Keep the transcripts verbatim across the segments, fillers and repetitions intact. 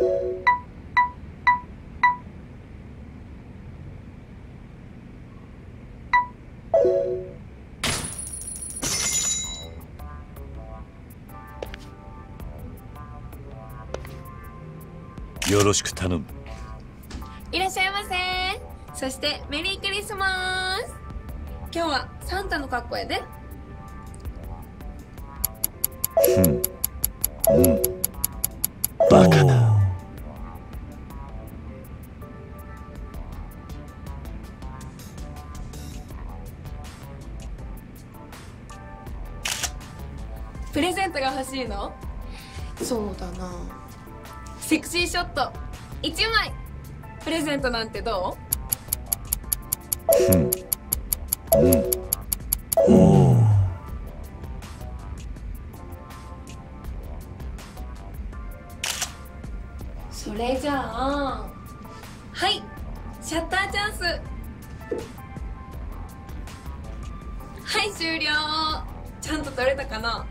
よろしく頼む。 いらっしゃいませ。そしてメリークリスマス。今日はサンタの格好やで。 ふん、うん、バカな。 プレゼントが欲しいの？そうだな。セクシーショットいちまいプレゼントなんてどう？うんうん、おお。 それじゃあ、はい、シャッターチャンス。はい、終了。ちゃんと撮れたかな？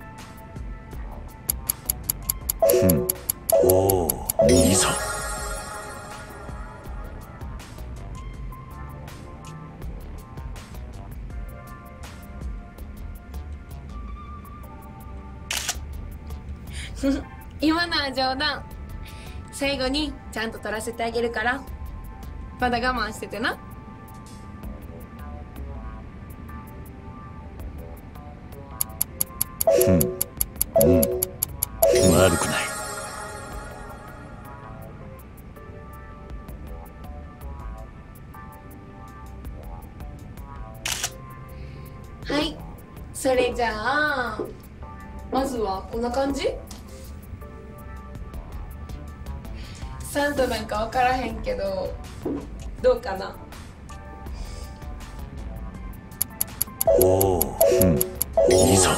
うん、おお、いいぞ。 今のは冗談。最後にちゃんと撮らせてあげるからまだ我慢しててな。 うんうん、悪くない。 はい、それじゃあまずはこんな感じ？サンタなんか分からへんけどどうかな？ おお、うん、いいぞ。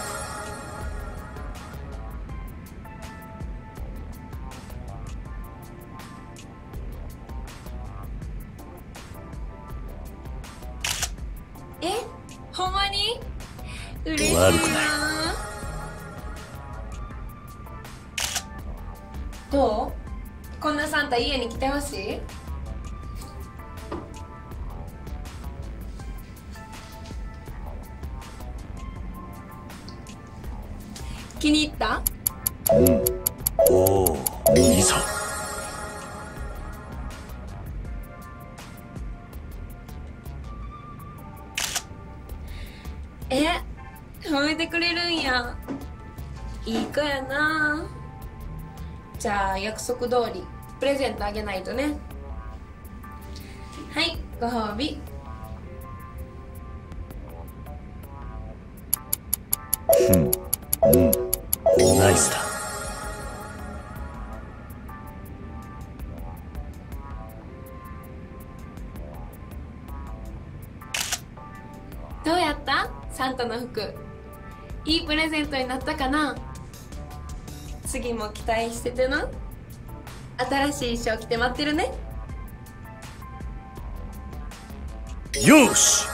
え、ほんまに？嬉しいな。 悪くない。 どう？こんなサンタ家に来てほしい？気に入った？ うん、おお、いいぞ。 え、褒めてくれるんや。いい子やな。じゃあ約束通りプレゼントあげないとね。はい、ご褒美。 うんうん、ナイスだ。 どうやった？サンタの服いいプレゼントになったかな？次も期待しててな。新しい衣装着て待ってるね。 よし。